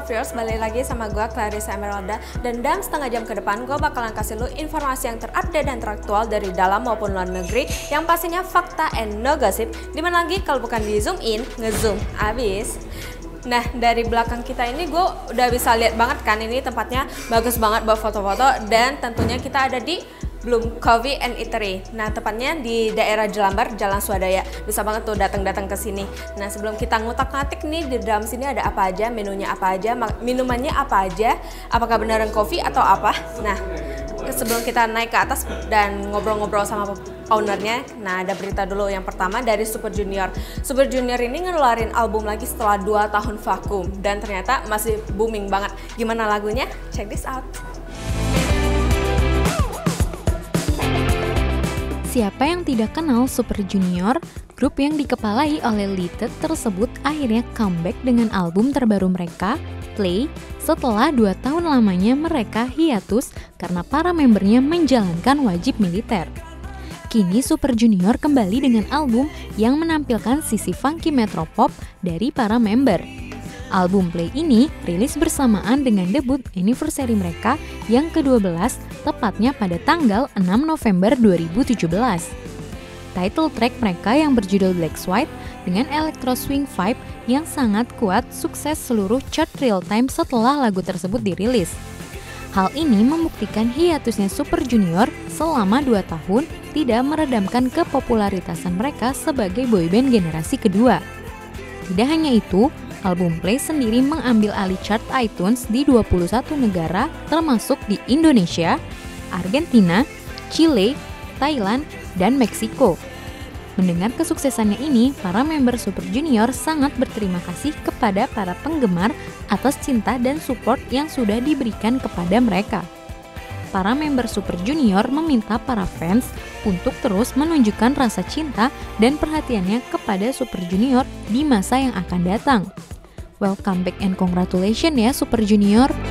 Viewers, balik lagi sama gue Clarissa Emeralda. Dan dalam setengah jam ke depan gue bakalan kasih lu informasi yang terupdate dan teraktual dari dalam maupun luar negeri, yang pastinya fakta and no gossip. Dimana lagi kalau bukan di zoom in, ngezoom abis. Nah, dari belakang kita ini gue udah bisa lihat banget kan, ini tempatnya bagus banget buat foto-foto. Dan tentunya kita ada di Bloom Coffee and Eatery. Nah, tepatnya di daerah Jelambar, Jalan Swadaya. Bisa banget tuh datang-datang ke sini. Nah, sebelum kita ngutak-ngatik nih di dalam sini ada apa aja, menunya apa aja, minumannya apa aja, apakah beneran kopi atau apa. Nah, sebelum kita naik ke atas dan ngobrol-ngobrol sama ownernya, nah ada berita dulu. Yang pertama dari Super Junior. Super Junior ini ngeluarin album lagi setelah 2 tahun vakum dan ternyata masih booming banget. Gimana lagunya? Check this out. Siapa yang tidak kenal Super Junior? Grup yang dikepalai oleh Little tersebut akhirnya comeback dengan album terbaru mereka, Play, setelah 2 tahun lamanya mereka hiatus karena para membernya menjalankan wajib militer. Kini Super Junior kembali dengan album yang menampilkan sisi funky metropop dari para member. Album Play ini rilis bersamaan dengan debut anniversary mereka yang ke-12, tepatnya pada tanggal 6 November 2017. Title track mereka yang berjudul Black White dengan electro swing vibe yang sangat kuat sukses seluruh chart real time setelah lagu tersebut dirilis. Hal ini membuktikan hiatusnya Super Junior selama 2 tahun tidak meredamkan kepopularitasan mereka sebagai boyband generasi kedua. Tidak hanya itu, album Play sendiri mengambil alih chart iTunes di 21 negara termasuk di Indonesia, Argentina, Chile, Thailand, dan Meksiko. Mendengar kesuksesannya ini, para member Super Junior sangat berterima kasih kepada para penggemar atas cinta dan support yang sudah diberikan kepada mereka. Para member Super Junior meminta para fans untuk terus menunjukkan rasa cinta dan perhatiannya kepada Super Junior di masa yang akan datang. Welcome back and congratulations ya Super Junior.